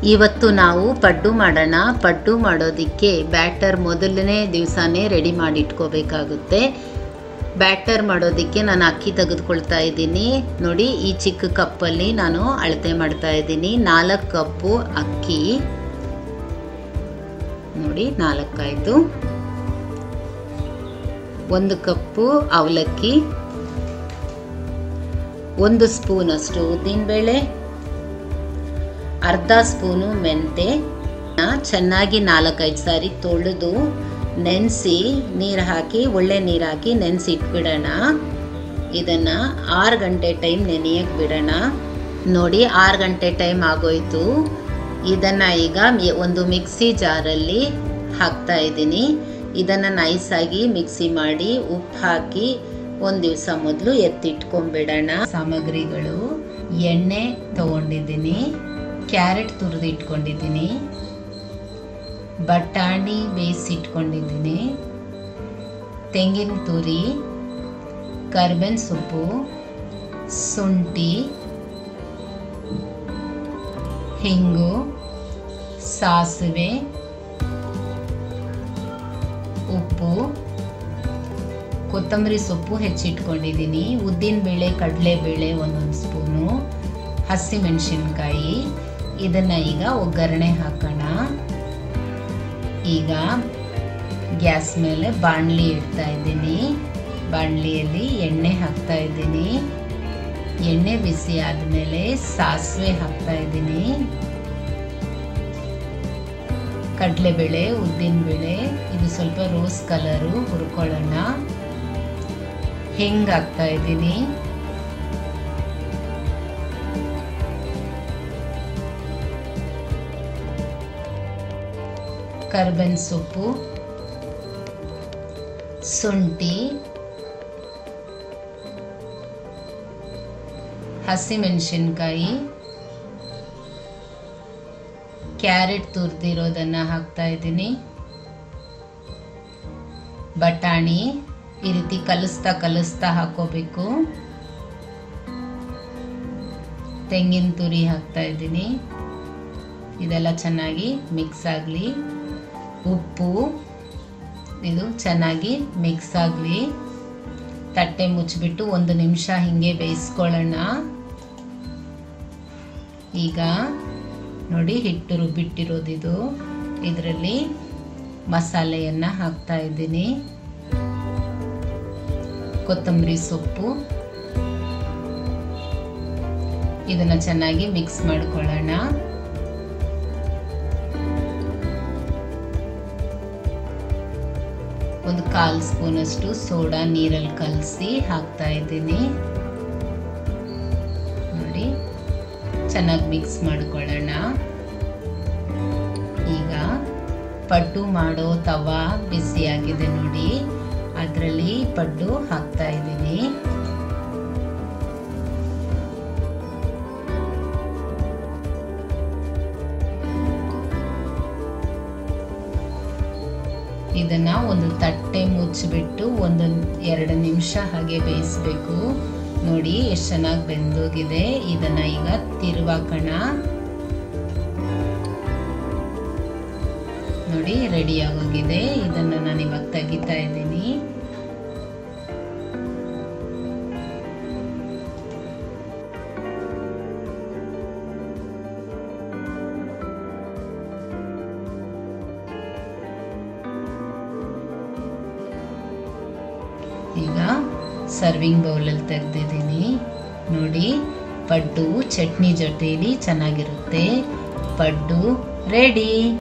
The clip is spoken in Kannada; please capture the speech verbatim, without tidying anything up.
ಇವತ್ತು ನಾವು ಪಡ್ಡು ಮಾಡೋಣ. ಪಡ್ಡು ಮಾಡೋದಕ್ಕೆ ಬ್ಯಾಟರ್ ಮೊದಲನೇ ದಿವಸನೇ ರೆಡಿ ಮಾಡಿ ಇಟ್ಕೋಬೇಕಾಗುತ್ತೆ. ಬ್ಯಾಟರ್ ಮಾಡೋದಕ್ಕೆ ನಾನು ಅಕ್ಕಿ ತೆಗೆದುಕೊಳ್ತಾ ಇದ್ದೀನಿ. ನೋಡಿ, ಈ ಚಿಕ್ಕ ಕಪ್ಪಲ್ಲಿ ನಾನು ಅಳತೆ ಮಾಡ್ತಾ ಇದ್ದೀನಿ. ನಾಲ್ಕು ಕಪ್ಪು ಅಕ್ಕಿ, ನೋಡಿ ನಾಲ್ಕಾಯಿತು. ಒಂದು ಕಪ್ಪು ಅವಲಕ್ಕಿ, ಒಂದು ಸ್ಪೂನ್ ಅಷ್ಟು ಉದ್ದಿನಬೇಳೆ, ಅರ್ಧ ಸ್ಪೂನು ಮೆಂತೆ. ಚೆನ್ನಾಗಿ ನಾಲ್ಕೈದು ಸಾರಿ ತೊಳೆದು ನೆನೆಸಿ ನೀರು ಹಾಕಿ, ಒಳ್ಳೆ ನೀರು ಹಾಕಿ ನೆನೆಸಿ ಇಟ್ಬಿಡೋಣ. ಇದನ್ನು ಆರು ಗಂಟೆ ಟೈಮ್ ನೆನೆಯಕ್ಕೆ ಬಿಡೋಣ. ನೋಡಿ, ಆರು ಗಂಟೆ ಟೈಮ್ ಆಗೋಯ್ತು. ಇದನ್ನು ಈಗ ಒಂದು ಮಿಕ್ಸಿ ಜಾರಲ್ಲಿ ಹಾಕ್ತಾ ಇದ್ದೀನಿ. ಇದನ್ನು ನೈಸಾಗಿ ಮಿಕ್ಸಿ ಮಾಡಿ ಉಪ್ಪು ಹಾಕಿ ಒಂದು ದಿವಸ ಮೊದಲು ಎತ್ತಿಟ್ಕೊಂಡ್ಬಿಡೋಣ. ಸಾಮಗ್ರಿಗಳು: ಎಣ್ಣೆ ತಗೊಂಡಿದ್ದೀನಿ, ಕ್ಯಾರೆಟ್ ತುರಿದು ಇಟ್ಕೊಂಡಿದ್ದೀನಿ, ಬಟಾಣಿ ಬೇಯಿಸಿಟ್ಕೊಂಡಿದ್ದೀನಿ, ತೆಂಗಿನ ತುರಿ, ಕರ್ಬೇವಿನ ಸೊಪ್ಪು, ಶುಂಠಿ, ಹಿಂಗು, ಸಾಸಿವೆ, ಉಪ್ಪು, ಕೊತ್ತಂಬರಿ ಸೊಪ್ಪು ಹೆಚ್ಚಿಟ್ಕೊಂಡಿದ್ದೀನಿ, ಉದ್ದಿನಬೇಳೆ, ಕಡಲೆಬೇಳೆ ಒಂದೊಂದು ಸ್ಪೂನು, ಹಸಿಮೆಣಸಿನ್ಕಾಯಿ. ಇದನ್ನು ಈಗ ಒಗ್ಗರಣೆ ಹಾಕೋಣ. ಈಗ ಗ್ಯಾಸ್ ಮೇಲೆ ಬಾಣಲಿ ಇಡ್ತಾ ಇದ್ದೀನಿ. ಬಾಣಲಿಯಲ್ಲಿ ಎಣ್ಣೆ ಹಾಕ್ತಾ ಇದ್ದೀನಿ. ಎಣ್ಣೆ ಬಿಸಿ ಆದಮೇಲೆ ಸಾಸಿವೆ ಹಾಕ್ತಾ ಇದ್ದೀನಿ, ಕಡಲೆಬೇಳೆ, ಉದ್ದಿನಬೇಳೆ, ಇದು ಸ್ವಲ್ಪ ರೋಸ್ ಕಲರು ಹುರ್ಕೊಳ್ಳೋಣ. ಹಿಂಗೆ ಹಾಕ್ತಾ ಇದ್ದೀನಿ, ಕರ್ಬೇವಿನ ಸೊಪ್ಪು, ಶುಂಠಿ, ಹಸಿಮೆಣಸಿನ್ಕಾಯಿ, ಕ್ಯಾರೆಟ್ ತುರಿದಿರೋದನ್ನು ಹಾಕ್ತಾ ಇದ್ದೀನಿ, ಬಟಾಣಿ ಈ ರೀತಿ ಕಲಿಸ್ತಾ ಕಲಿಸ್ತಾ ಹಾಕೋಬೇಕು. ತೆಂಗಿನ ತುರಿ ಹಾಕ್ತಾ ಇದ್ದೀನಿ. ಇದೆಲ್ಲ ಚೆನ್ನಾಗಿ ಮಿಕ್ಸ್ ಆಗಲಿ. ಉಪ್ಪು, ಇದು ಚೆನ್ನಾಗಿ ಮಿಕ್ಸ್ ಆಗಲಿ. ತಟ್ಟೆ ಮುಚ್ಚಿಬಿಟ್ಟು ಒಂದು ನಿಮಿಷ ಹಿಂಗೆ ಬೇಯಿಸ್ಕೊಳ್ಳೋಣ. ಈಗ ನೋಡಿ, ಹಿಟ್ಟು ರುಬ್ಬಿಟ್ಟಿರೋದಿದು. ಇದರಲ್ಲಿ ಮಸಾಲೆಯನ್ನು ಹಾಕ್ತಾ ಇದ್ದೀನಿ, ಕೊತ್ತಂಬರಿ ಸೊಪ್ಪು. ಇದನ್ನು ಚೆನ್ನಾಗಿ ಮಿಕ್ಸ್ ಮಾಡ್ಕೊಳ್ಳೋಣ. ಒಂದು ಕಾಲು ಸ್ಪೂನ್ ಅಷ್ಟು ಸೋಡಾ ನೀರಲ್ಲಿ ಕಲಸಿ ಹಾಕ್ತಾ ಇದ್ದೀನಿ. ನೋಡಿ, ಚೆನ್ನಾಗಿ ಮಿಕ್ಸ್ ಮಾಡ್ಕೊಳ್ಳೋಣ. ಈಗ ಪಡ್ಡು ಮಾಡೋ ತವಾ ಬಿಸಿಯಾಗಿದೆ ನೋಡಿ, ಅದರಲ್ಲಿ ಪಡ್ಡು ಹಾಕ್ತಾ ಇದ್ದೀನಿ. ಇದನ್ನ ಒಂದು ತಟ್ಟೆ ಮುಚ್ಚಿಬಿಟ್ಟು ಒಂದು ಎರಡು ನಿಮಿಷ ಹಾಗೆ ಬೇಯಿಸಬೇಕು. ನೋಡಿ ಎಷ್ಟು ಚೆನ್ನಾಗಿ ಬೆಂದೋಗಿದೆ. ಇದನ್ನ ಈಗ ತಿರುವಾಕೋಣ. ನೋಡಿ, ರೆಡಿ ಆಗೋಗಿದೆ. ಇದನ್ನು ನಾನು ಇವಾಗ ತೆಗಿತಾ ಇದ್ದೀನಿ. ಈಗ ಸರ್ವಿಂಗ್ ಬೌಲಲ್ಲಿ ತೆಗೆದಿದ್ದೀನಿ. ನೋಡಿ, ಪಡ್ಡು ಚಟ್ನಿ ಜೊತೆಲಿ ಚೆನ್ನಾಗಿರುತ್ತೆ. ಪಡ್ಡು ರೆಡಿ.